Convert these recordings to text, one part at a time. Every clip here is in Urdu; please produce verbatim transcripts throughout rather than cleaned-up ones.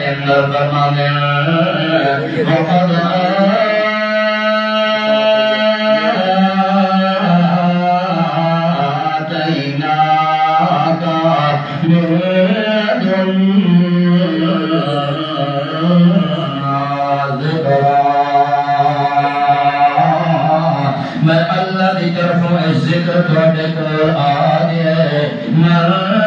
دے اندر فرماتے ہیں وقد آتیناک من لدنا ذکرا میں اللہ دی طرفوں ذکر تھوڑے کو آگے من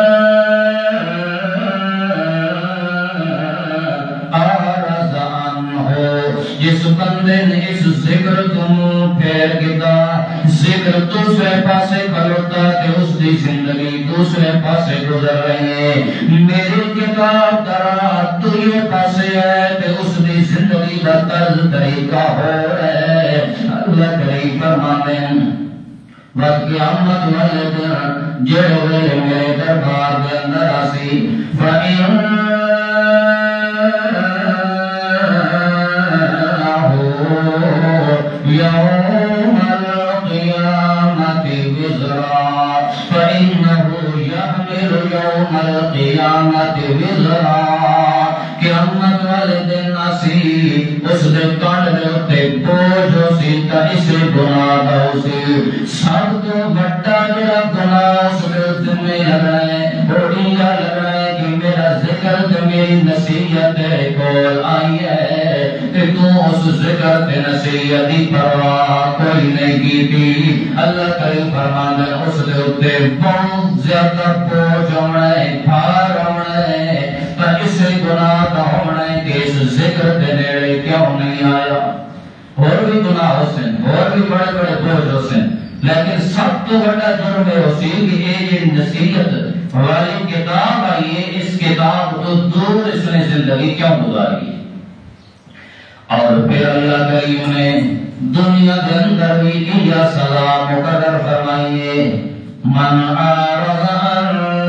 جس بندے نے اس ذکر تم پھیر گدا ذکر دوسرے پاسے کھلوتا کہ اس دی زندگی دوسرے پاسے گزر رہی ہے میری کتاب ترا تو یہ پاسے ہے کہ اس دی زندگی کا طرز طریقہ ہو رہے اللہ کریم فرماتے ہیں وقت قیامت والے دن جڑے ویلے میرے دربار کے اندر آسی فَإِن يوم القيامة وزرا فإنه يحمل يوم القيامة وزرا قیامت والے دن اسی اس دے کانڈ دے اتے بوجھ اسی تا اسے گناہ دا اسی سب تو بڑا جڑا گناہ اس دے ذمہ لگنا ہے بڑی لگنا ہے کہ میرا ذکر تے میری نصیحت کول آئی ہے کہ تو اس ذکر تے نصیحت دی پرواہ کوئی نہیں کی تھی اللہ کریم فرماتا ہے اس دے اتے بہت زیادہ بوجھ ہونا ہے بھار ہونا ہے تا اسے گناہ دا ہونا ہے کہ اس ذکر دے نیڑے کیوں نہیں آیا اور بھی گناہ ہو سن اور بھی بڑے بڑے بوجھ ہو سن لیکن سب تو بڑا جرم ہے اسی کہ یہ نصیحت والی کتاب آئی ہے اس کتاب تو دور اس نے زندگی کیوں گزاری اور پھر اللہ کریم نے دنیا کے اندر بھی یہ سزا مقرر فرمائیے من اعرض عن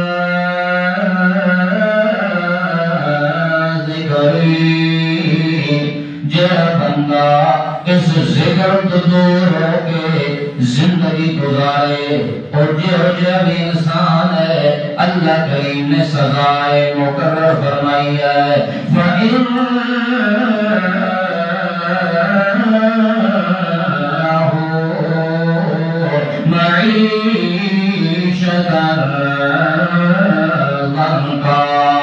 بندہ اس ذکر تو دور ہو کے زندگی گزارے اور جو جو بھی انسان ہے اللہ کریم نے سزائے مقرر فرمائی ہے فَإِنَّهُ مَعِيشَةً ضَنْكًا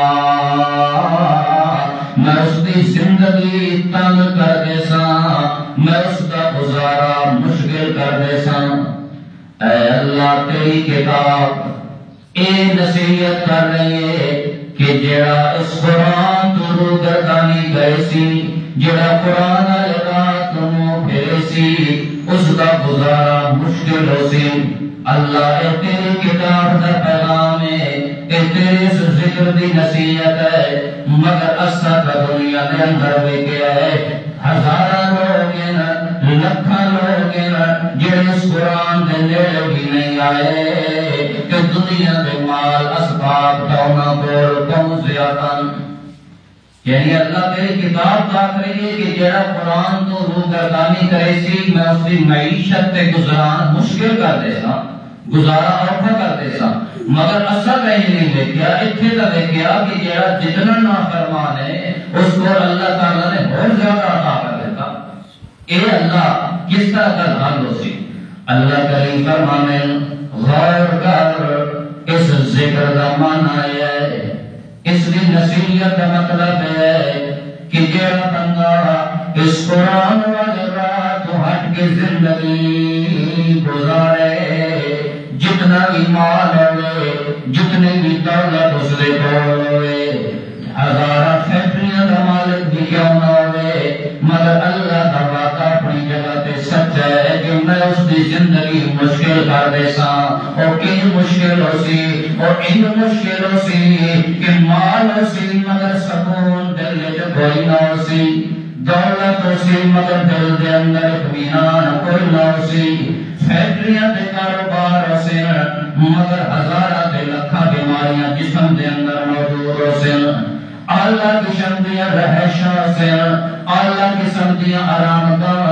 میں اس کی زندگی تنگ کر دے ساں میں اس کا گزارا مشکل کر دے ساں اے اللہ تیری کتاب اے نصیحت کر رہی ہے کہ جڑا اس قرآن تو رو گردانی گئے سی جڑا قرآن آئے رات نمو پھرے سی اس کا گزارا مشکل ہو سی اللہ اے تیری کتاب دا پیغام ہے اے تیرے اس ذکر دی نصیحت ہے مگر اسا کا دنیا دے اندر بھی کیا ہے ہزارہ لوگ ہیں لکھا لوگ ہیں جڑے اس قرآن دے نیڑے بھی نہیں آئے کہ دنیا دے مال اسباب تونا بول کم زیادہ یعنی اللہ تیری کتاب بات رہی ہے کہ جڑا قرآن تو روح گردانی کرے سی میں اس کی معیشت تے گزاران مشکل کر دے سا گزارا اوکھا کر دے سا مگر اثر کہیں نہیں دیکھیا اتھے تا دیکھیا کہ جڑا جتنا نافرمان ہے اس کو اللہ تعالیٰ نے بہت زیادہ عطا کر دیتا اے اللہ کس طرح کا حال ہو سی اللہ کریم فرمانے غور کر اس ذکر دا معنی ہے اس کی نصیحت کا مطلب ہے کہ جڑا بندہ اس قرآن والے رات ہٹ کے زندگی گزارے جتنا بھی مال ہوئے جتنے بھی دولت اس دے کول ہوئے ہزارہ فیکٹریاں دا مالک بھی کیوں نہ ہوئے مگر اللہ دا وعدہ اپنی جگہ تے سچ ہے کہ میں اس دی زندگی مشکل کر دے سا اور کئی مشکل ہو سی اور ان مشکل ہو سی کہ مال ہو سی مگر سکون دل جو کوئی نہ ہو سی دولت ہو سی مگر دل دے اندر اطمینان کوئی نہ ہو سی فیکٹریاں دے کاروبار ہو سی مگر ہزارہ دے لکھا بیماریاں جسم دے اندر موجود ہو سی اللہ کی شمدیاں رہشہ سے اللہ کی شمدیاں آرام دار اس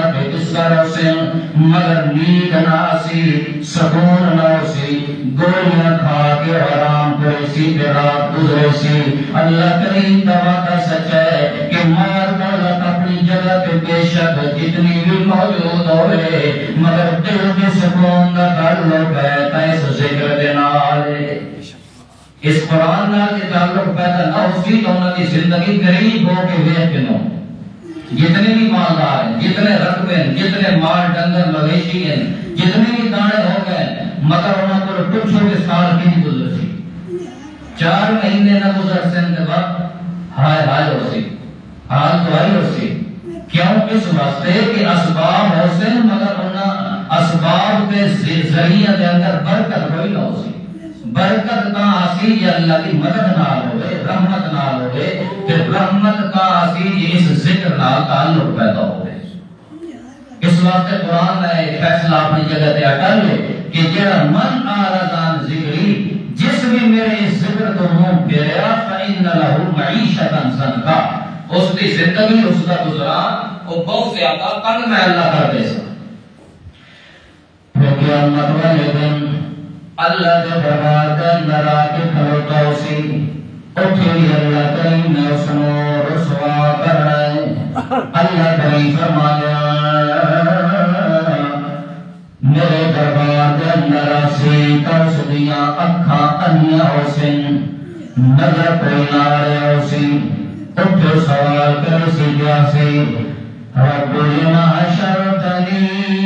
سر سے مگر نیند نہ سی سکون نہ سی گولیاں کھا کے آرام کرے سی پہ رات گزرے سی اللہ کریم دعویٰ سچ ہے کہ مار دولت اپنی جگہ پہ بے شک جتنی بھی موجود ہوئے مگر دل کے سکون کا تعلق ہے اس ذکر کے نال اس قرآن نال کے تعلق پیدا نہ ہوسی تو انہوں کی زندگی قریب ہو کے ویکھ کے نو جتنے بھی مالدار ہیں جتنے رقبے ہیں جتنے مال ڈنگر مویشی ہیں جتنے بھی دانے ہو گئے مگر انہوں کو پوچھو کہ سال کی گزر سی چار مہینے نہ گزر سن کے بعد ہائے ہائے ہو سی حال تو آئی ہو سی کیوں اس واسطے کہ اسباب ہو سن مگر انہوں اسباب کے ذریعہ دے اندر برکت کوئی نہ ہو سی برکت کا آسی یا اللہ کی مدد نال ہوئے رحمت نال ہوئے پھر رحمت کا آسی یہ اس ذکر نال تعلق پیدا ہوئے اس واسطے قرآن نے فیصلہ اپنی جگہ تے اٹل ہے کہ جڑا من آرزان ذکری جس بھی میرے ذکر کو منہ پھیریا فإن لہ معیشتا ضنکا اس کی زندگی اس کا گزران وہ بہت زیادہ تنگ میں اللہ کر دے سا پھر قیامت والے دن اللہ کے دربار کے اندر آ کے کھڑوتا اسی اٹھی اللہ کریم نے اس کو رسوا کر رہے اللہ کریم فرمایا میرے دربار کے اندر آسی ترس دیا اکھاں انیا حسن نظر کوئی نہ رہے اسی اٹھو سوال کر سی کیا سی رب لما حشرتنی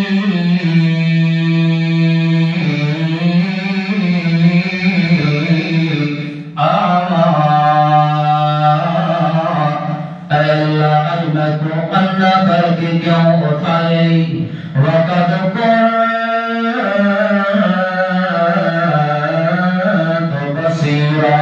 کیوں اٹھائے وقت کنت بصیرا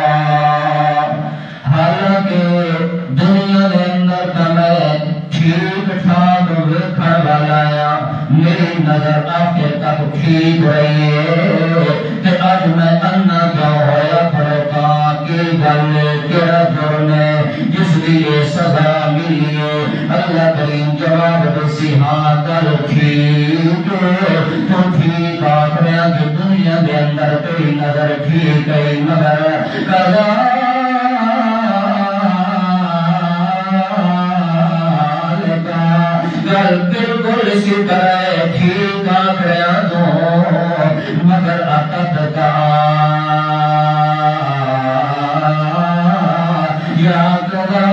حالانکہ دنیا کے اندر تمہیں ٹھیک ٹھاک ویکھن والا آیا میری نظر آخر تک ٹھیک رہی ہے کہ اج میں انا کیوں ہویا پڑتا کی گل کیڑا جرم ہے جس لیے سزا ملی ہے اللہ کریم جواب دیسی ہاں گل ٹھیک تو ٹھیک آخریا کہ دنیا کے اندر تیری نظر ٹھیک ہے مگر قضا گل بالکل اسی طرح ٹھیک آخریا تو مگر عقد کا یا قضا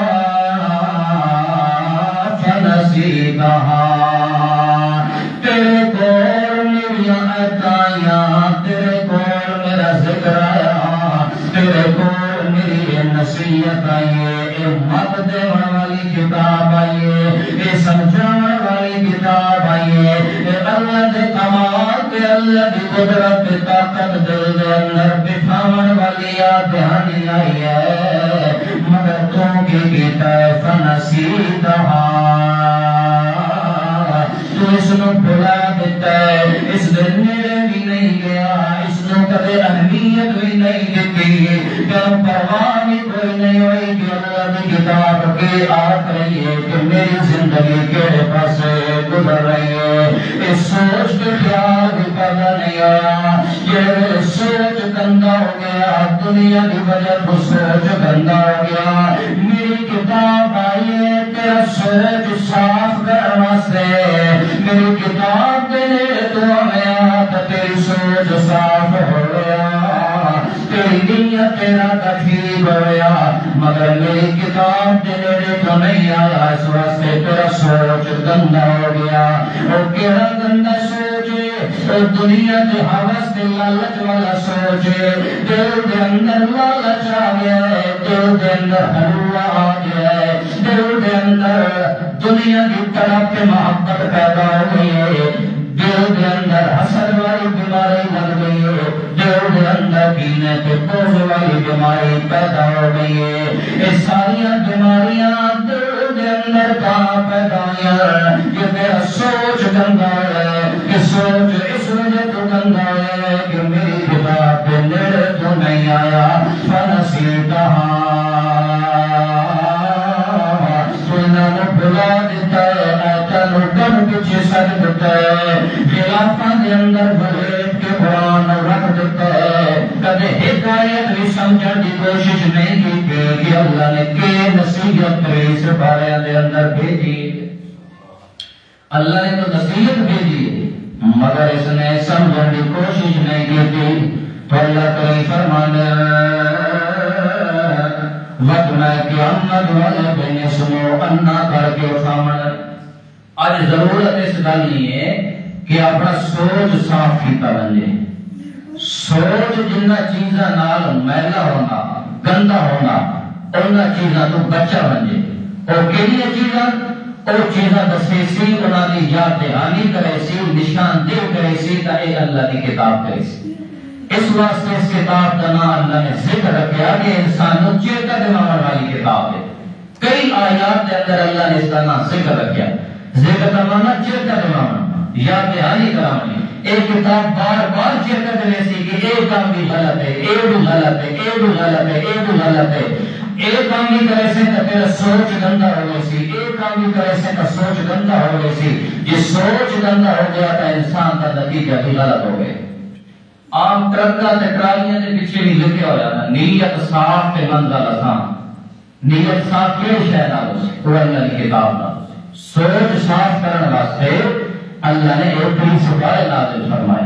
تیرے کول میری عطایاں تیرے کول میرا ذکر آیا تیرے کول میری نصیحت آئی امت دیون والی کتاب آئی اے سمجھان والی کتاب آئی اے اللہ دے کمال تے اللہ دی قدرت تے طاقت دل دے اندر بٹھاون والی دھیانی آئی ہے مگر تو کی کیتا ہے فنسیتہا تو اس نے بھلا دیتا ہے اس دن میرے بھی نہیں گیا اس نے کدے اہمیت بھی نہیں دیتی کیوں پرواہ بھی کوئی نہیں ہوئی کہ اللہ کی کتاب کے آت رہی ہے کہ میری زندگی کے پاس گزر رہی ہے اس سوچ کے خیال بھی پیدا نہیں آیا یہ سوچ گندا ہو گیا دنیا کی وجہ تو سوچ گندا ہو گیا میری کتاب آئی ہے تیرا سوچ صاف کرنا سے میری کتاب دینے تو آیا تو تیری سوچ صاف ہو گیا تیری نیت تیرا تکلیف ہو گیا مگر میری کتاب دینے تو نہیں آیا اس واسطے تیرا سوچ گندا ہو گیا اور کیڑا گندا سوچ اور دنیا کے حوث کے لالچ والا سوچ دل کے اندر لالچ آ گیا ہے دل کے اندر حلوہ آ گیا ہے دل کے اندر دنیا کی طرف کے محبت پیدا ہو گئی ہے دل کے اندر حسد والی بیماری لگ گئی ہے دل کے اندر پینے کے بوجھ والی بیماری پیدا ہو گئی ہے یہ ساری بیماریاں دل کے اندر کہاں پیدا ہوئی یہ میرا سوچ گندا ہے یہ سوچ اس وجہ تو گندا ہے کہ میری کتاب کے نیڑے تو نہیں آیا فنسیتہا تو انہوں نے بھلا دیتا ہے ایتا نو کم پیچھے سج دیتا ہے، خلافاں دے اندر بلیٹ کے قرآن رکھ دیتا ہے، کدے ہدایت بھی سمجھن دی کوشش نہیں کی کہ اللہ نے کہ نصیحت تیس بارے دے اندر بھیجی، اللہ نے تو نصیحت بھیجی مگر اس نے سمجھن دی کوشش نہیں کی تھی، تو اللہ کریم فرمانے وقت میں قیامت والے بین سنو انا کر کے سامنے۔ آج ضرورت اس گل نہیں ہے کہ اپنا سوچ صاف کیتا بنجے، سوچ جنہ چیزاں نال میلا ہونا گندا ہونا انہاں چیزاں تو بچا بنجے، اور کیڑیاں چیزاں اور چیزاں دسے سی انہاں دی یاد دہانی کرے سی، نشاندہی کرے سی، تا اے اللہ دی کتاب کرے سی۔ اس واسطے اس کتاب کا نام اللہ نے ذکر رکھا کہ انسان کو چیتا دلانے والی کتاب ہے۔ کئی آیات کے اندر اللہ نے اس کا نام ذکر رکھا، ذکر کا معنی چیتا دلانا، یاد دہانی کرانا۔ ایک کتاب بار بار چیتا دلے سی کہ اے کام بھی غلط ہے، اے بھی غلط ہے، اے بھی غلط ہے، اے بھی غلط ہے، اے کام بھی کرے سے تو تیرا سوچ گندا ہو گئی سی، اے کام بھی کرے سے تو سوچ گندا ہو گئی سی۔ یہ سوچ گندا ہو گیا تو انسان کا نتیجہ بھی غلط ہو گیا۔ عام ٹرکاں تے ٹرالیاں دے پیچھے بھی لکھیا ہوا ہے نیت صاف تے منزل آسان۔ نیت صاف کیڑی شے نال ہو قرآن دی کتاب نال، سوچ صاف کرن واسطے اللہ نے ایک ہی سپارے نازل فرمایا۔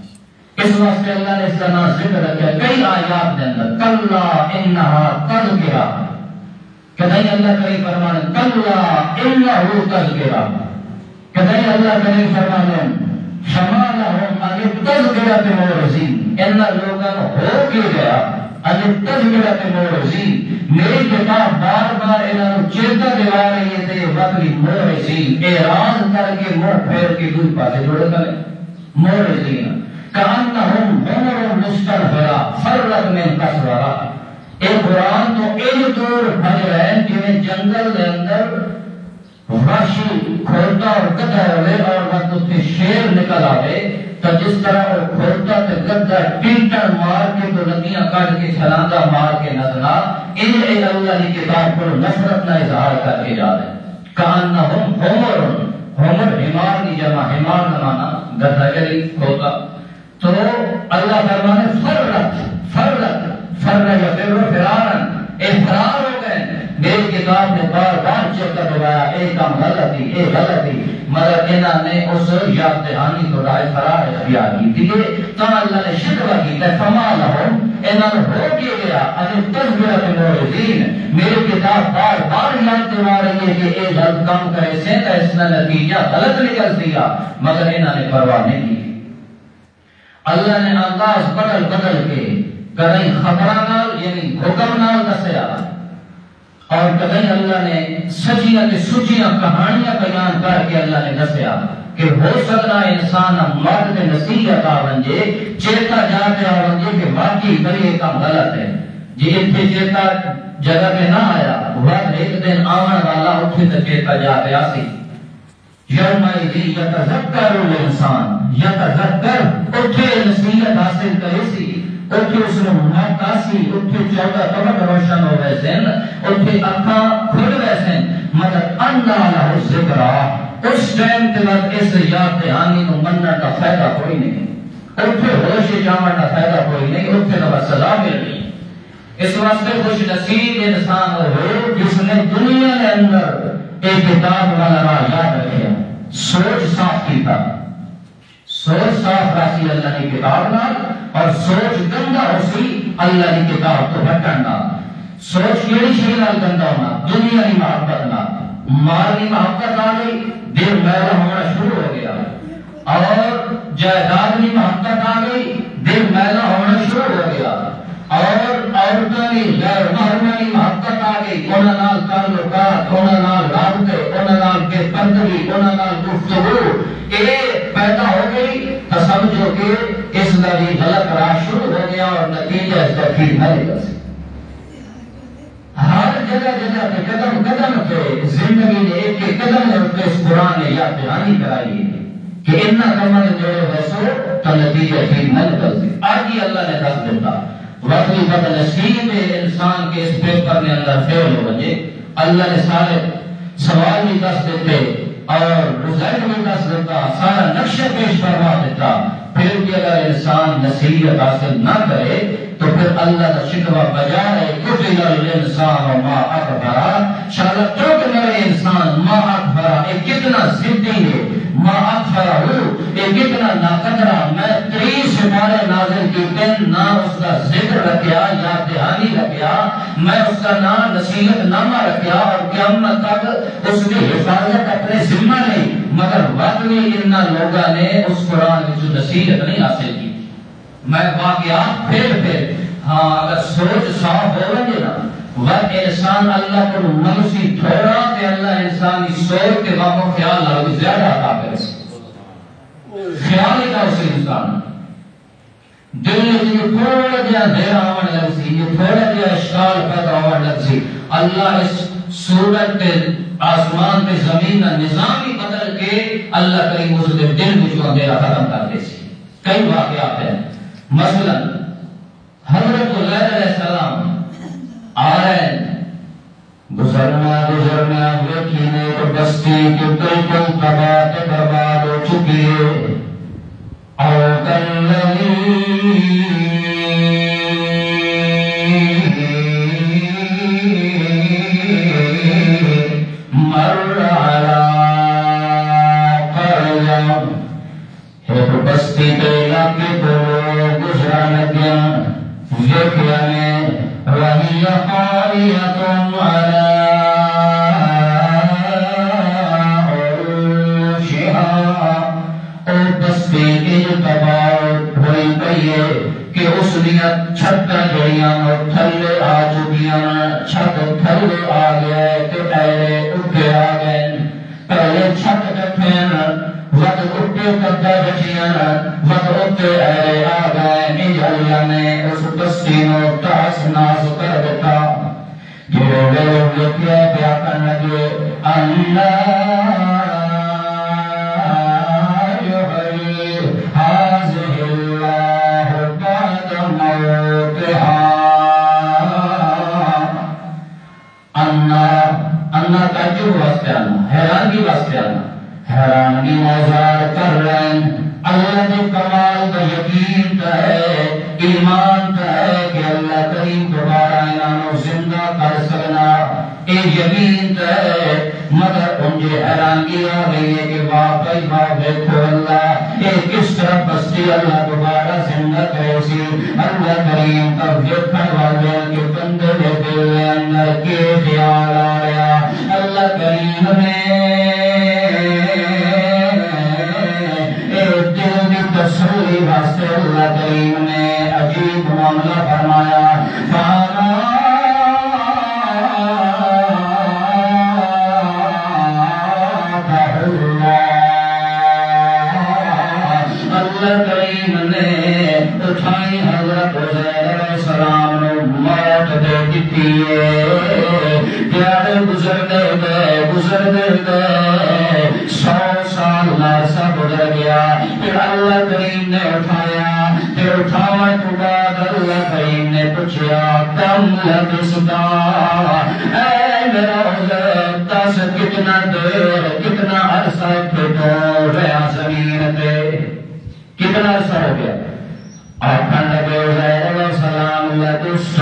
اس واسطے اللہ نے اس کا نام ذکر رکھا کئی آیات دے اندر، کلا انہا تذکرہ، کدی اللہ کریم فرمانے کلا انہو تذکرہ، کدی اللہ کریم فرمانے شما لهم ان تذکرۃ مورزین، ان لوگوں ہو کے گیا ان تذکرۃ مورزین، میری کتاب بار بار انہوں چیتا دلا رہی ہے تے وقتی مورزین اعراض کر کے منہ پھیر کے دوسرے پاسے جوڑے کرے مورزین کانہم حمر مستنفرہ فرت من قسورہ۔ اے قرآن تو ایک دور بھج رہے ہیں جنہیں جنگل دے اندر وحشی کھولتا اور گدھا ہوئے اور وقت اس کے شیر نکل آئے تو جس طرح وہ کھولتا تے گدھا ٹیٹر مار کے تو ندیاں کاٹ کے چھلاندہ مار کے نظرہ ان اے اللہ کی کتاب پر نفرت نہ اظہار کر کے جا رہے کانہم حمر، حمر حمار کی جمع، حمار نمانا گدھا جلی کھولتا، تو اللہ فرمانے فرت فرت فرت یا فرر فرارن، اے فرار ہو گئے۔ میری کتاب نے بار بار چیتا دلایا اے کام غلطی اے غلطی، مگر انہوں نے اس یاد دہانی تو رائے فرار اختیار کی تھی تو اللہ نے شکوہ کی تے فما لہم انہوں نے ہو کے گیا ان تذکرۃ مورزین، میری کتاب بار بار یاد دلا رہی ہے کہ اے غلط کام کرے سے تو اس نے نتیجہ غلط نکل دیا مگر انہوں نے پرواہ نہیں کی۔ اللہ نے انداز بدل بدل کے کہیں خبرہ نال یعنی حکم نال دسیا اور کہیں اللہ نے سچیاں تے سچیاں کہانیاں بیان کر کے اللہ نے دسیا کہ ہو سکتا ہے انسان مرد تے نصیحت آ ونجے چیتا جا کے آ ونجے کہ واقعی بڑی کام غلط ہے، جی اتنے چیتا جگہ پہ نہ آیا وقت ایک دن آمن والا اتنے تے چیتا جا کے آسی یومئذ یتذکر الانسان، یتذکر اتنے نصیحت حاصل کرے سی، اتنے اس نے موقع سی، اتنے چودہ طبق روشن ہو گئے سن، اتنے اکھاں کھل گئے سن، مگر انا لہو ذکرہ، اس ٹائم کے بعد اس یاد دہانی کو مننا کا فائدہ کوئی نہیں، اتنے ہوش جامن کا فائدہ کوئی نہیں، اتنے کا سزا مل گئی۔ اس واسطے خوش نصیب انسان ہو جس نے دنیا کے اندر ایک کتاب والا راہ یاد رکھیا، سوچ صاف کیتا، سوچ صاف راسی اللہ کی کتاب نال اور سوچ گندا ہو سی اللہ کی کتاب تو ہٹن نال۔ سوچ کیڑی شے نال گندا ہونا؟ دنیا کی محبت نال، مال کی محبت آ گئی دل میلا ہونا شروع ہو گیا، اور جائیداد کی محبت آ گئی دل میلا ہونا شروع ہو گیا، اور عورتوں کی غیر محرمہ کی محبت آ گئی، انہاں نال تعلقات، انہاں نال رابطے، انہاں نال بے پردگی، انہاں نال گفتگو اے پیدا ہو گئی تو سمجھو کہ اس کا بھی غلط راہ شروع ہو گیا اور نتیجہ اس کا ٹھیک نہ نکل سکتا۔ ہر جگہ جگہ پہ قدم قدم پہ زندگی نے ایک ایک قدم پہ اس قرآن نے یاد دہانی کرائی ہے کہ اتنا کمر جوڑے ویسو تو نتیجہ ٹھیک نہ نکل سکتا۔ آج ہی اللہ نے دس دیتا وقتی بد نصیب انسان کے اس پیپر نے اندر فیل ہو جائے، اللہ نے سارے سوال بھی دس دیتے اور رزق بھی دس دیتا، سارا نقشہ پیش فرما دیتا، پھر بھی اگر انسان نصیحت حاصل نہ کرے تو پھر اللہ کا شکوہ بجا ہے قتل الانسان ما اکبرا، شاید چوک میرے انسان ما اکبرا، یہ کتنا ضدی ہے، ما اکبرا ہو یہ کتنا ناقدرہ، میں تیس سپارے نازل کی دن نہ اس کا ذکر رکھیا یا دہانی رکھیا، میں اس کا نام نصیحت نامہ رکھیا، اور قیامت تک اس کی حفاظت اپنے ذمہ نہیں، مگر واقعی انہا لوگاں نے اس قرآن کی جو نصیحت نہیں حاصل کی۔ میں واقعات پھر پھر ہاں اگر سوچ صاف ہو رہے نا وقت انسان اللہ کو منسی تھوڑا کہ اللہ انسان کی سوچ کے واقع خیال لگی زیادہ عطا کرے خیال ہی کا اسے انسان دل میں جو تھوڑا جہاں دیر آوان لگ سی، یہ تھوڑا جہاں اشکال پیدا آوان لگ سی، اللہ اس سورت کے آسمان کے زمین کا نظام ہی بدل کے اللہ کریم اس کے دل میں جو اندھیرا ختم کر دے سی۔ کئی واقعات ہیں، مثلا حضرت عزیر علیہ السلام آ رہے ہیں، گزرنا گزرنا ویکھینے تو بستی کے بالکل تباہ برباد ہو چکی ہے، اور کلذی مر علی قرية، ایک بستی کے علاقے کو گزرا لگیا، ویکھیا نے وہی خاویۃ علی عروشہا، اور بستی کی جو تباہ ہوئی پئی ہے کہ اس دیا چھتاں جڑیاں اور تھلے آ چکیاں، چھت تھلے آ گئے کہ پہلے اٹھے آ گئے، پہلے چھت کٹھے وقت اٹھے کردہ بچیاں وقت اٹھے اہلے آ گئے، نیج اللہ نے اس بستی نو تحس ناس کر دیتا، گرے گئے ویکھیا پیا کرن لگے اللہ یحیی ھذہ اللہ بعد موتہا، انا انا تعجب واسطے آنا، حیرانگی واسطے آنا، حیرانگی موزار کر رہے ہیں، اللہ نے کمال کا یقین کا ہے، ایمان کا ہے کہ اللہ کریم دوبارہ انہوں زندہ کر سکنا، ایک یقین کا ہے، مگر انجھے حیرانگی آ گئی ہے کہ واقعی ماں دیکھو اللہ ایک کس طرح بستی اللہ دوبارہ زندہ کرے سی، اللہ کریم کا دیکھن والے کے بندے دے دل اندر کے خیال آ رہا، اللہ کریم نے تسلی واسطے اللہ کریم نے عجیب معاملہ فرمایا، فَعَلَا اللہ کریم نے اٹھائی حضرت عزیر علیہ السلام نے موت دے دیتی ہے، پیارے گزرتے گئے گزرتے گئے سو سال عرصہ گزر گیا، پھر اللہ کریم نے اٹھایا، پھر اٹھاوے تو بعد اللہ کریم نے پوچھا کم لبثتا، اے میرا عزیر دس کتنا دیر کتنا عرصہ پھٹو رہا زمین پہ، کتنا عرصہ ہو گیا؟ آکھن لگے عزیر علیہ السلام لبثت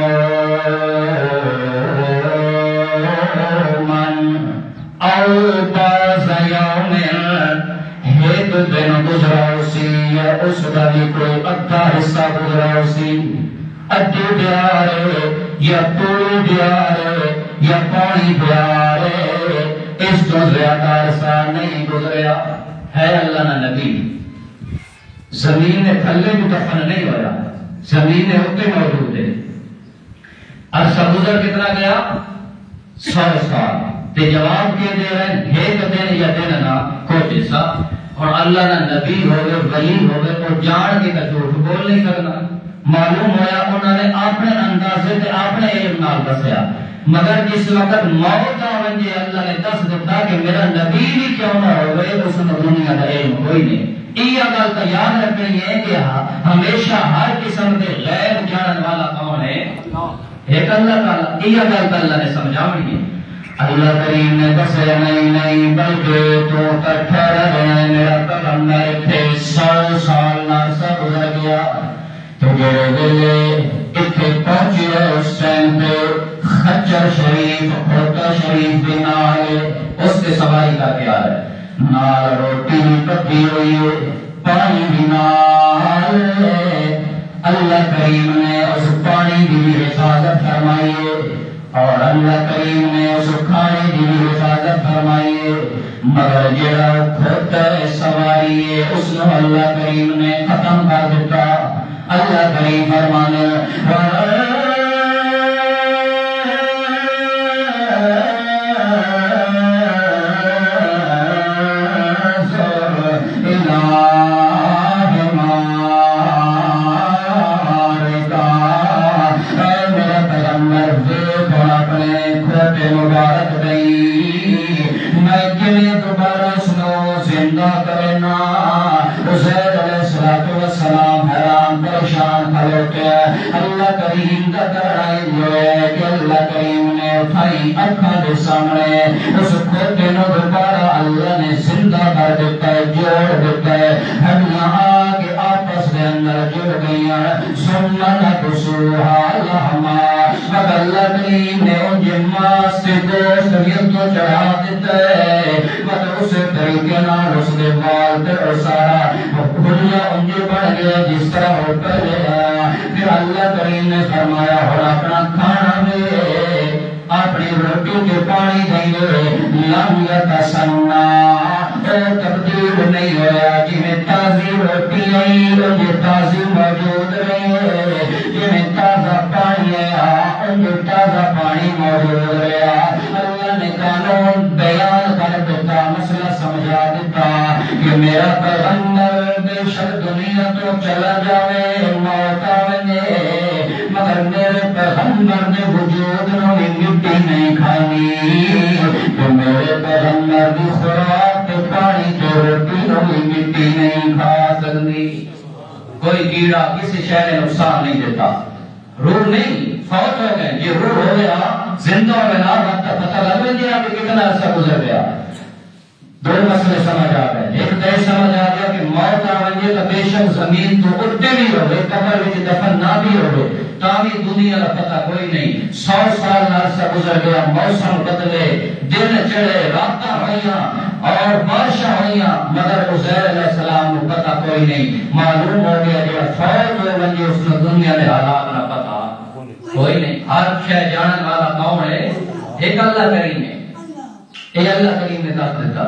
یومن او بعض یوم، ایک دن گزرا اسی یا اس کا بھی کوئی ادھا حصہ گزرا اسی، ادھی دیارے یا پوری دیارے یا پانی دیارے، اس تو زیادہ عرصہ نہیں گزریا ہے۔ اللہ نا نبی زمین نے تھلے بھی دفن نہیں ہویا، زمین نے ہوتے موجود ہے، عرصہ گزر کتنا گیا؟ سو سال، تے جواب کے دے رہے ہیں ایک دن یا دن نہ کوئی حصہ، اور اللہ نہ نبی ہوئے ولی ہوئے اور جان کے کا جھوٹ بول نہیں کرنا، معلوم ہویا انہوں نے اپنے اندازے تے اپنے علم نال دسیا، مگر جس وقت موت آونجے اللہ نے دس دیتا کہ میرا نبی بھی کیوں نہ ہوئے اس نے دنیا کا علم کوئی نہیں۔ یہ گل تو یاد رکھنی ہے کہ ہمیشہ ہر قسم کے غیب جانن والا کون ہے؟ ایک اللہ تعالیٰ۔ یہ گل تو اللہ نے سمجھاونی ہے۔ اللہ کریم نے دسے نہیں نہیں بلکہ تو کٹھا رہے میرا پیغمبر تھے سو سال عرصہ گزر گیا تو جڑے ویلے اتنے پہنچی ہے اس ٹائم پہ خچر شریف کھوتا شریف بھی نہ آئے اس کے سواری کا کیا ہے نال روٹی بھی پکی ہوئی ہے پانی بھی نال اللہ کریم نے اس پانی کی بھی حفاظت فرمائی ہے اور اللہ کریم نے اس کھانے کی بھی حفاظت فرمائی ہے مگر جڑا کھوتا ہے سواری ہے اس نے اللہ کریم نے ختم کر دیتا اللہ کریم فرمانے مبارک نہیں میں کنے دوبارہ سنو زندہ کرنا عزیر علیہ السلام حیران پریشان کھلوتے اللہ کریم کا کرائیں ہوئے کہ اللہ کریم نے اٹھائی اکھاں دے سامنے اس کھوتے نو دوبارہ اللہ نے زندہ کر دیتا ہے جوڑ دیتا ہے ہڈیاں آگے آپس دے اندر جڑ گئیاں سننا کسوہا لہما مگر اللہ کریم نے ان جماس سے گوشت یہ تو چڑھا دیتا ہے مگر اسے طریقے نال اس دے بال تے اور سارا کھلیا انجے بڑھ گیا جس طرح ہو پہلے آیا پھر اللہ کریم نے فرمایا اور اپنا کھانا دے اپنی روٹی کے پانی دیں لم یتسنا تبدیل نہیں ہوا جی میں تازی روٹی آئی انجے تازی موجود رہے جی میں تازہ پانی آیا انجے تازہ پانی موجود رہا اللہ نے قانون بیان کر دیتا مسئلہ سمجھا دیتا کہ میرا پیغمبر بے شک دنیا تو چلا جاوے موت آوے مگر میرے پیغمبر نے وجود نو مٹی نہیں کھانی کہ میرے پیغمبر دی خوراک تے پانی تے روٹی نو مٹی نہیں کھا سکتی کوئی کیڑا کسی شے نے نقصان نہیں دیتا روح نہیں فوت ہو گئے یہ روح ہو گیا زندہ ہو گیا وقت پتہ لگ گیا کہ کتنا عرصہ گزر گیا دو مسئلے سمجھ آ گئے ایک تو سمجھ آ گیا کہ موت آ گئی تو بے شک زمین تو اٹھتے بھی ہو گئے قبر وچ دفن نہ بھی ہو گئے تاوی دنیا کا پتہ کوئی نہیں سو سال عرصہ گزر گیا موسم بدلے دن چڑھے راتاں ہوئیاں اور بارشاں ہوئیاں مگر عزیر علیہ السلام کو پتہ کوئی نہیں معلوم ہو گیا جو فوت ہو گئے اس نے دنیا کے حالات نہ پتہ کوئی نہیں ہر شے جاننے والا کون ہے ایک اللہ کریم ہے اے اللہ کریم نے دس دیتا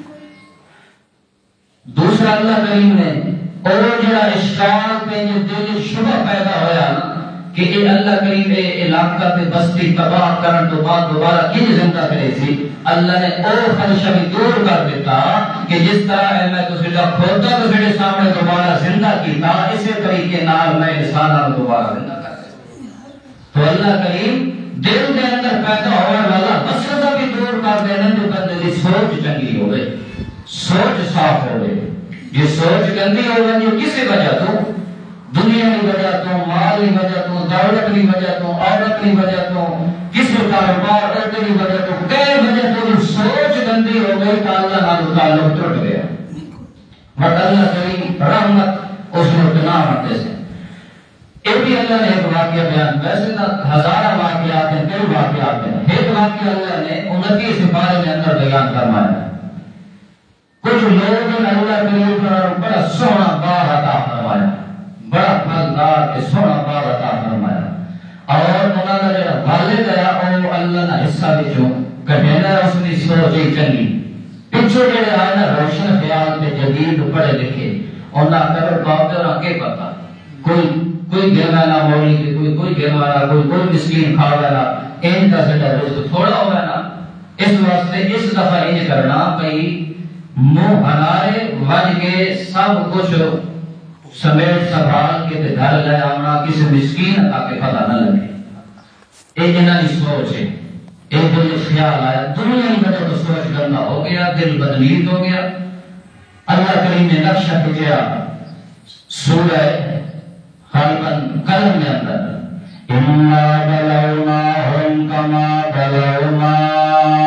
دوسرا اللہ کریم نے اور جڑا اشکال پہ جو دل شبہ پیدا ہویا نا کہ اے اللہ کریم اے علاقہ تے بستی تباہ کرن تو بعد دوبارہ کی زندہ کرے سی اللہ نے او خدشہ بھی دور کر دیتا کہ جس طرح ہے میں تو سیدھا کھوتا تو سیدھے سامنے دوبارہ زندہ کیتا اسی طریقے نال میں انساناں کو دوبارہ زندہ کر دیتا تو اللہ کریم دل کے اندر پیدا ہونے والا مسئلہ بھی دور کر دینا جو بندے دی سوچ چنگی ہوئے سوچ صاف ہوئے یہ سوچ گندی ہوگی جو کسی وجہ تو دنیا کی وجہ تو مال کی وجہ تو دولت کی وجہ تو عورت کی وجہ تو کسی کاروبار عہدے کی وجہ تو کئی وجہ تو جو سوچ گندی ہو گئی تو اللہ نال تعلق ٹوٹ گیا مگر اللہ کریم رحمت اس نے اتنا مرتے سے یہ بھی اللہ نے ایک واقعہ بیان ویسے نہ ہزارہ واقعات ہیں کئی واقعات ہیں ایک واقعہ اللہ نے انتیس سپارے کے اندر بیان فرمایا کچھ لوگ اللہ کریم پر بڑا سونا باغ عطا فرمایا بڑا پھلدار کے سونا باغ عطا فرمایا اور انہوں نے جو والد ہے وہ اللہ نے حصہ بچوں کٹھینا اس نے سوچ ہی چنگی پچھو جڑے آئے نا روشن خیال کے جدید پڑھے لکھے انہوں نے کبھی باپ دے رہا کے پتا کوئی کوئی گھر والا مولی کے کوئی کوئی گھر والا کوئی کوئی مسکین کھا والا این کا سٹا رزق تھوڑا ہوا نا اس واسطے اس دفعہ یہ کرنا کئی منہ ہنارے وج کے سب کچھ سمیٹ سنبھال کے تے گھر لے آنا کسی مسکین کا کے پتہ نہ لگے یہ انہاں دی سوچ ہے ایک دل خیال آیا دنیا کی وجہ تو سوچ گندا ہو گیا دل بدنید ہو گیا اللہ کریم نے نقشہ کھینچا سورہ خلقن قلم میں اندر اِنَّا بَلَوْنَاهُمْ كَمَا بَلَوْنَا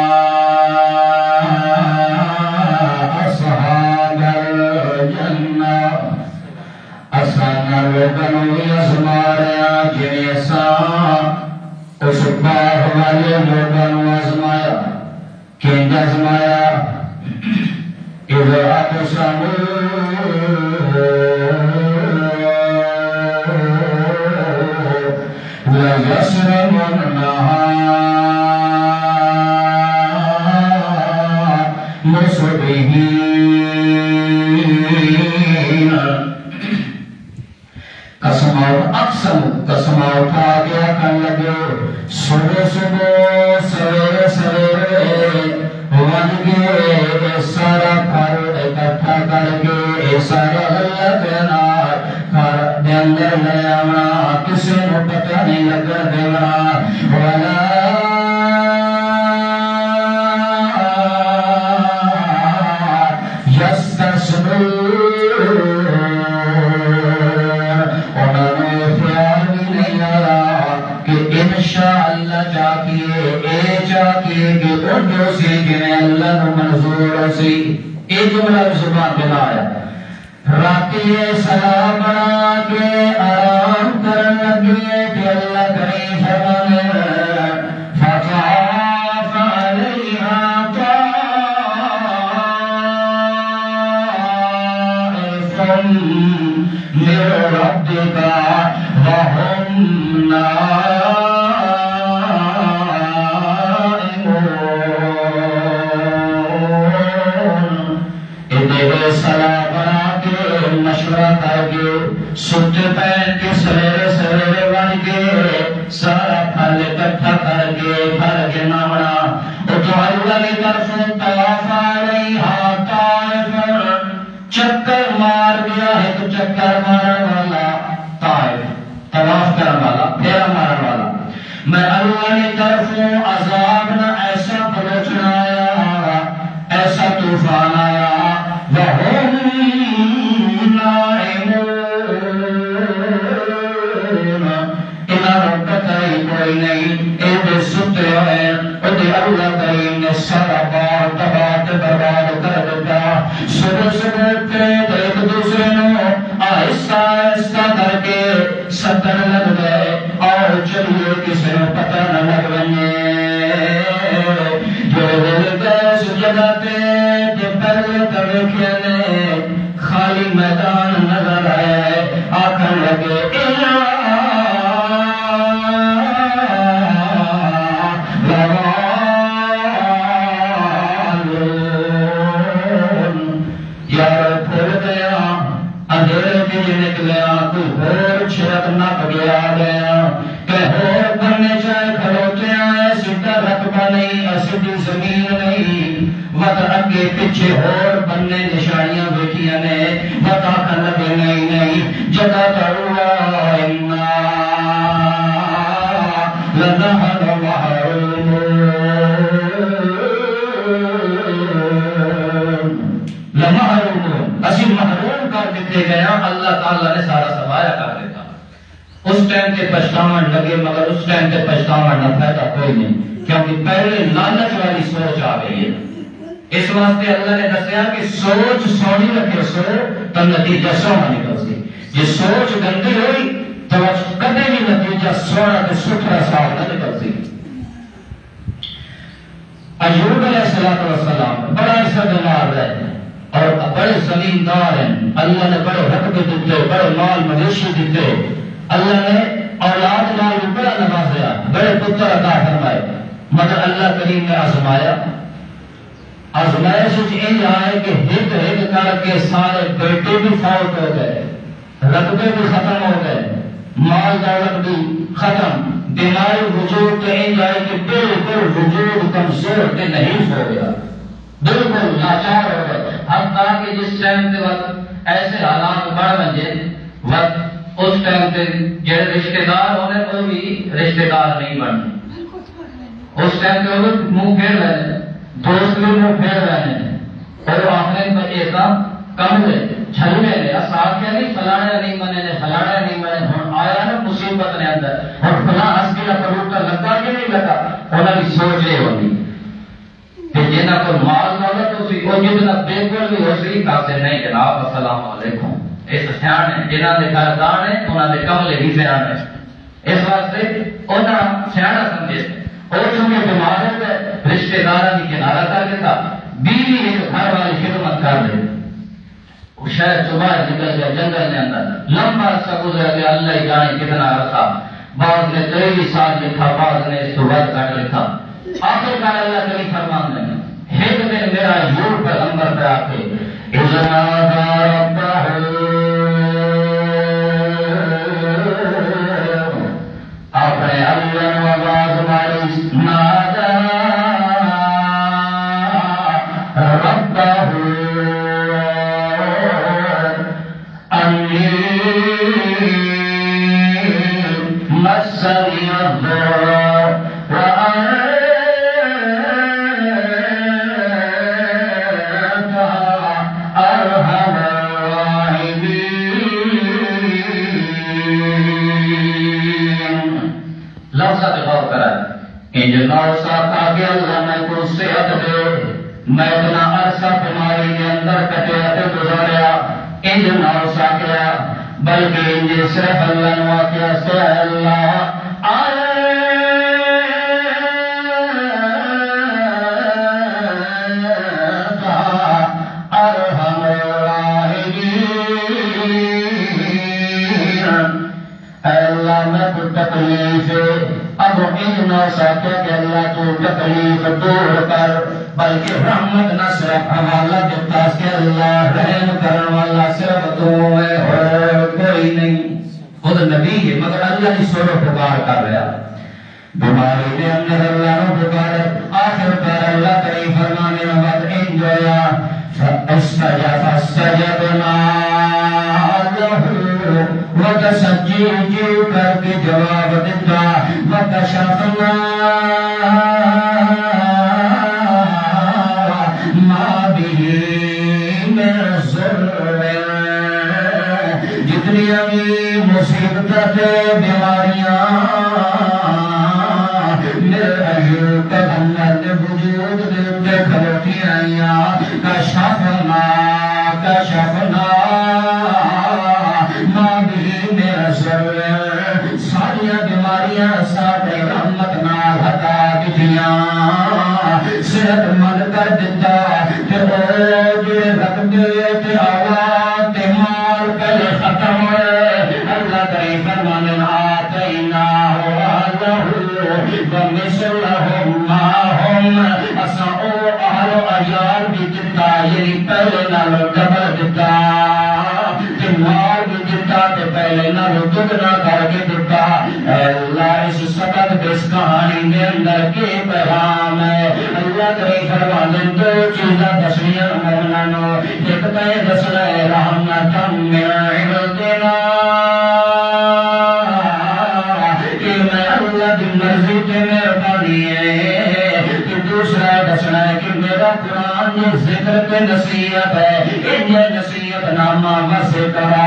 لوگوں نے آزمایا کہ آزمایا اذا اقسموا ليصرمنها مصبحين قسم اقسم قسم اٹھا گیا کر لگے صبح صبح سویرے سویرے ون گے سارا گھر اکٹھا کر کے سارا غلہ دینا گھر دے اندر لے آنا کسی کو پتہ نہیں لگا دینا ولا انشاءاللہ چاہیے اے چاہیے کہ اردو سے جنہیں اللہ نے منظور سی ایک جملہ زبان پہ لایا راتی سلام بنا کے آرام کرن لگے کہ اللہ کریم فرمانے فطاف علیہا طائف من ربک وهم ستے پہن کے سویرے سویرے بن کے سارا پھل اکٹھا کر کے گھر کے نامنا تو اللہ کی طرف طواف علیہا طائف چکر مار گیا ہے تو چکر مارن والا طائف طواف کرن والا پھیرا مارن والا میں اللہ کی طرف عذاب نہ ایسا بلوچنا آیا ایسا طوفان آیا وَهُمْ نَائِمُونَ کوئی نہیں اے دے ستے ہوئے او دے اللہ کریم نے سارا بار تباہ برباد کر دیتا صبح صبح اٹھے تو ایک دوسرے نو آہستہ آہستہ کر کے سدن لگ گئے اور چلیے کسی نے پتہ نہ لگ بنے جو دل گئے اس جگہ تے جو پہلے کبھی کھیلے خالی میدان نظر آئے آکھن لگے پیچھے اور بننے نشانیاں بیٹھیاں نے بتا کر لگے نہیں نہیں جگہ تڑوا انا لنحن محرومون لمحرومون اسی محروم کر دیتے گیا اللہ تعالیٰ نے سارا سوایا کر دیتا اس ٹائم کے پچھتاون لگے مگر اس ٹائم کے پچھتاون نہ فائدہ کوئی نہیں کیونکہ پہلے لالچ والی سوچ آ گئی ہے اس واسطے اللہ نے دسیا کہ سوچ سونی رکھے سو تو نتیجہ سونا نکل سی جی سوچ گندی ہوئی تو کدے بھی نتیجہ سونا تو ستھرا صاف نہ نکل سی ایوب علیہ السلام بڑا عرصہ بیمار رہے اور بڑے زمیندار ہیں اللہ نے بڑے رقبے دیتے بڑے مال مویشی دیتے اللہ نے اولاد نال بڑا نوازیا بڑے پتر عطا فرمائے مگر اللہ کریم نے آزمایا آزمائش ان آئے کہ ہٹ ہٹ کر کے سارے بیٹے بھی فوت ہو گئے رقبے بھی ختم ہو گئے مال دولت بھی ختم بیماری وجود تو ان آئے کہ بالکل وجود کمزور کے نہیں ہو گیا بالکل لاچار ہو گئے حتیٰ کہ جس ٹائم کے وقت ایسے حالات بڑھ بنجے وقت اس ٹائم کے جڑے رشتہ دار ہونے وہ بھی رشتہ دار نہیں بننے اس ٹائم کے وہ منہ پھیر رہے ہیں دوست بھی منہ پھیر رہے ہیں اور آخر میں ایسا کم لے چھل میں لے ساتھ کیا نہیں فلانے نہیں منے نے فلانے نہیں منے ہون آیا نا مصیبت نے اندر اور فلاں ہس کے پروٹا لگا کہ نہیں لگا انہوں کی سوچ یہ ہوگی کہ جنہ کو مال دولت ہو سی وہ جتنا بے گل بھی ہو سی کہتے نہیں جناب السلام علیکم اس سیان ہے جنہ دے خاندان ہے انہوں نے کملے بھی سیان ہے اس واسطے انہوں سیانہ سمجھے اس میں بیمار ہو گئے رشتے دار کی کنارہ کر دیتا بیوی ایک گھر والی خدمت کر دے وہ شاید صبح نکل گیا جنگل کے اندر لمبا عرصہ گزر گیا اللہ ہی جانے کتنا عرصہ بعض نے کئی سال لکھا بعض نے اس کو ود کر لکھا آخر کار اللہ کبھی فرمان دیں ایک دن میرا یور پیغمبر پہ آتے اپنے اللہ آواز ماری نادا ربہ انی مسنی الضر اللہ میں کو صحت دے میں اتنا عرصہ بیماری کے اندر کٹیا تے گزاریا انج نہ ہو سکیا بلکہ انج صرف اللہ نے واقعہ سے اللہ ارحم الراحمین اللہ میں کو تکلیف اب ان نہ ساکے کہ اللہ تو تکلیف دور کر بلکہ رحمت نہ صرف حوالہ دیتا کہ اللہ رحم کرن والا صرف تو ہے اور کوئی نہیں خود نبی ہے مگر اللہ کی سورہ پکار کر رہا بیماری نے اندر اللہ نے پکار آخر پر اللہ کریم فرمانے میں بات انجویا فاستجب فاستجبنا وتسجی جی کر کے جواب دیتا وکشفنا ما به من ضر جتنی ابھی مصیبت بیماریاں میرے ایوب پیغمبر نے وجود دے کھلوتی آئیاں کشفنا کشفنا ساریاں بیماریاں سارے رحمت نال ہٹا دتیاں صحت مند کر دیتا تے او جے رکھدے تے اولاد تے مال پہلے ختم ہوئے اللہ کریم فرمانے آتینا ہو اہلہ ومثلہم معہم اسا او اہل و عیال بھی دیتا یعنی پہلے نالوں ڈبل دیتا تے مال بھی دیتا تے پہلے نالوں دگنا کر کے دیتا اے اللہ اس سبق اس کہانی میں اندر کے پیغام ہے اللہ کرے فرمانے دو چیزاں دسنیاں مومنانو ایک تے دسنا ہے رحمت من عندنا کہ میں اللہ کی مرضی تے مہربانی ہے کہ دوسرا دسنا ہے کہ میرا قرآن یہ ذکر تے نصیحت ہے یہ نصیحت نامہ وسے کرا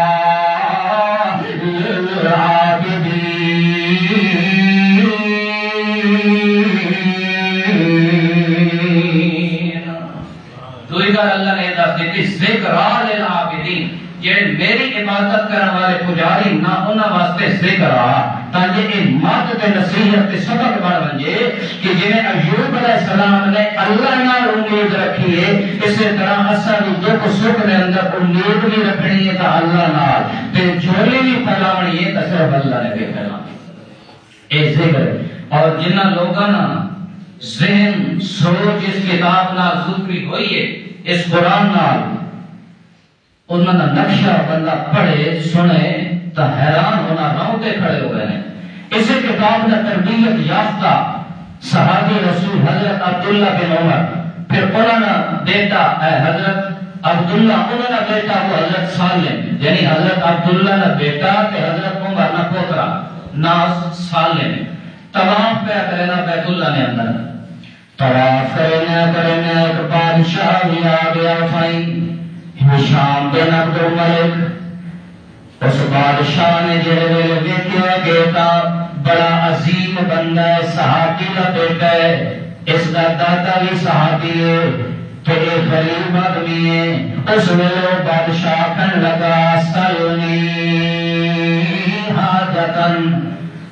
اللہ نے دس دیتی ذکر للعابدین یہ میری عبادت کرنے والے پجاری نہ انہاں واسطے ذکر آ تاکہ یہ مات تے نصیحت تے سبق بن ونجے کہ جنہیں ایوب علیہ السلام نے اللہ نال امید رکھی ہے اسی طرح اساں بھی دکھ سکھ دے اندر امید بھی رکھنی ہے تا اللہ نال تے جھولی بھی پھیلاونی ہے تا صرف اللہ نے بھی پھیلاونی اے ذکر اور جنہاں لوگاں نا ذہن سوچ اس کتاب نال ذکری ہوئی ہے اس قرآن نال انہوں نے نقشہ بندہ پڑھے سنے تو حیران ہونا رونگٹے کھڑے ہو گئے ہیں اسی کتاب نے تربیت یافتہ صحابی رسول حضرت عبداللہ بن عمر پھر انہوں نے بیٹا اے حضرت عبداللہ انہوں نے بیٹا وہ حضرت سالم یعنی حضرت عبداللہ نے بیٹا کہ حضرت عمر نے پوترا ناس سالم طواف پہ کرنا بیت اللہ نے اندر طواف کرنا کرنا ایک بادشاہ بھی آ گیا تھائی ہشام بن عبد الملک اس بادشاہ نے جڑے ویلے ویکھیا کہ بڑا عظیم بندہ ہے صحابی کا بیٹا ہے اس کا دادا بھی صحابی ہے کہ ایک غریب آدمی ہے اس ویلے بادشاہ کہنے لگا سلنی حاجتن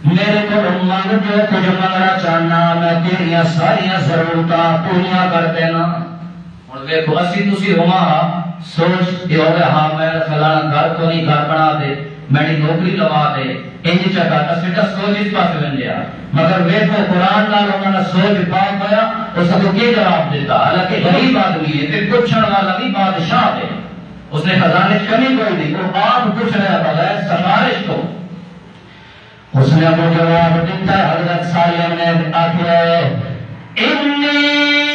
میرے کو منگ جو کچھ منگنا چاہنا میں تیریا ساریا ضرورتاں پوریاں کر دینا ہوں دیکھو اسی تسی ہوما سوچ یہ ہوگا ہاں میں فلانا گھر کو نہیں گھر بنا دے میری نوکری لوا دے انج چکا اسی تا سوچ اس پاس بن گیا مگر ویکھو قرآن نال انہاں نے سوچ پاک ہویا اس کو کی جواب دیتا حالانکہ غریب آدمی ہے پھر پوچھنے والا بھی بادشاہ ہے اس نے خزانے کمی کوئی نہیں وہ آپ پوچھ رہا بغیر سفارش کو اس نے وہ جواب دیتا ہے حضرت صالح نے آخیا ہے انی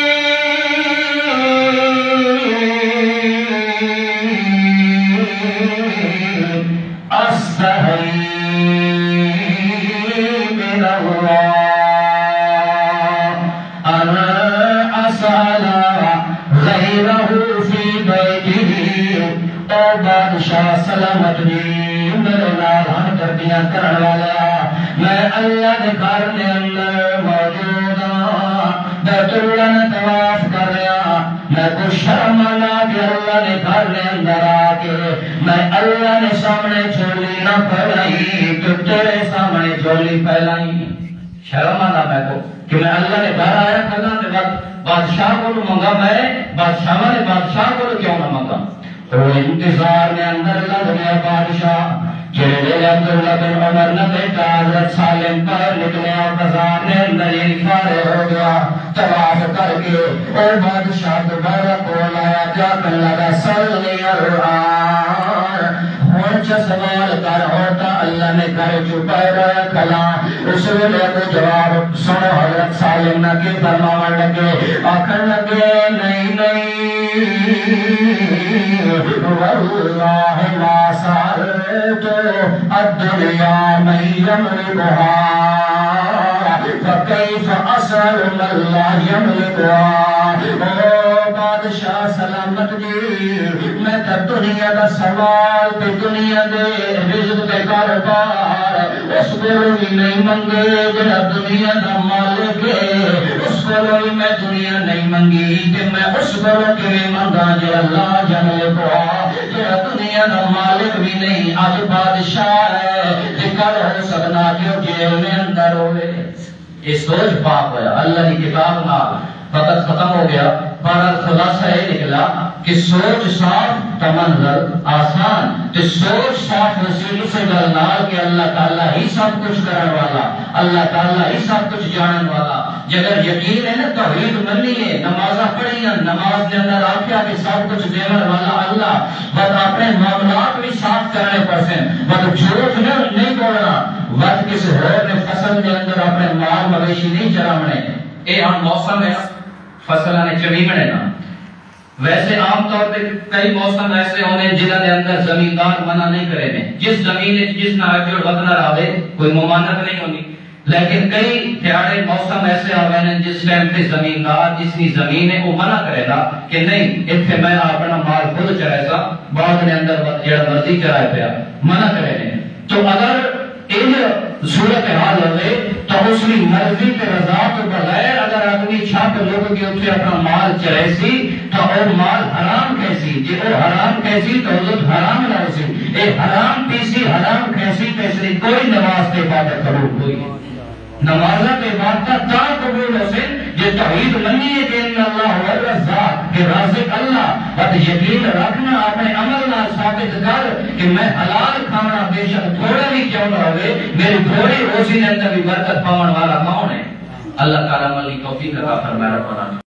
استحی من اللہ انا اسأل غیرہ فی بیتہ او بادشاہ سلامت بھی میرے نال ہم تربیاں کرن والا میں اللہ کے گھر کے اندر موجود ہاں بیت اللہ نے طواف کر رہا میں کو شرم آنا کہ اللہ کے گھر کے اندر آ کے میں اللہ نے سامنے چولی نہ پھیلائی تو تیرے سامنے چولی پھیلائی شرم آنا میں کو کہ میں اللہ کے گھر آیا کھگا کے وقت بادشاہ کو منگا میں بادشاہ نے بادشاہ کو کیوں نہ منگا تو انتظار میں اندر لگ گیا بادشاہ چلے عبداللہ بن عمر نے بیٹا حضرت سالم پر نکلے اور بازار نے اندر انفارے ہو گیا طواف کر کے اور بادشاہ دوبارہ کول آیا جا کر لگا صلی اللہ ہونچ سوال کر ہوتا اللہ نے کر چپائے رہا کلام اس ویلے کو جواب سنو حضرت سالم نے کی فرماون لگے آخر لگے نہیں نہیں واللہ ما سألت الدنيا من يملكها فكيف أسأل من لا يملكها او بادشاہ سلامت جی میں تا دنیا دا سوال تے دنیا دے رزق دے کاروبار اس کو بھی نہیں منگے جڑا دنیا دا مالک ہے اس کو بھی میں دنیا نہیں منگی تے میں اس کو بھی منگا جو اللہ یملکها جڑا دنیا دا مالک بھی نہیں آج بادشاہ ہے ذکر ہو سکنا کیوں جیل میں اندر ہوئے یہ سوچ پاک ہویا اللہ کی کتاب نہ وقت ختم ہو گیا بہرحال خلاصہ یہ نکلا کہ سوچ صاف تمنظر آسان تو سوچ صاف وسیل سے گلنال کہ اللہ تعالیٰ ہی سب کچھ کرنے والا اللہ تعالیٰ ہی سب کچھ جانن والا جگر یقین ہے نا توحید منی ہے نمازہ پڑھی ہیں نماز نے اندر آکھیا کہ سب کچھ دیون والا اللہ بس اپنے معاملات بھی صاف کرنے پڑسیں بس جھوٹ نہیں بولنا وقت کسی ہور نے فصل کے اندر اپنے مال مویشی نہیں چراونے اے ہم موسم ہے فصل نے چمیمنے نا ویسے عام طور پہ کئی موسم ایسے ہونے جنہاں دے اندر زمیندار منع نہیں کرے نے جس زمین جس نہ آگے اور وقت نہ رہے کوئی ممانت نہیں ہونی لیکن کئی تھیاڑے موسم ایسے آوے ہیں جس ٹائم پہ زمیندار جسنی زمین ہے وہ منع کرے گا کہ نہیں اتھے میں اپنا مال خود چرائے گا بعد نے اندر جڑا مرضی چرائے پیا منع کرے نے تو اگر ان صورت حال ہوئے تو اس کی مرضی پہ رضا تو بغیر اگر آدمی چھاپ لوگوں کے اتنے اپنا مال چرے سی تو وہ مال حرام کیسی جی وہ حرام کیسی تو حضرت حرام نہ سی اے حرام پیسی حرام کیسی کیسی کوئی نماز کے عبادت قبول ہوئی نمازہ کے عبادت تا قبول ہو سے یہ توحید منی ہے کہ ان اللہ هو الرزاق کہ رازق اللہ اور یقین رکھنا اپنے عمل نہ ثابت کر کہ میں حلال کھانا بے شک تھوڑا بھی کیوں نہ ہوئے میری تھوڑی روزی نے اندر بھی برکت پاون والا کون ہے اللہ تعالیٰ عملی توفیق عطا فرمائے ربنا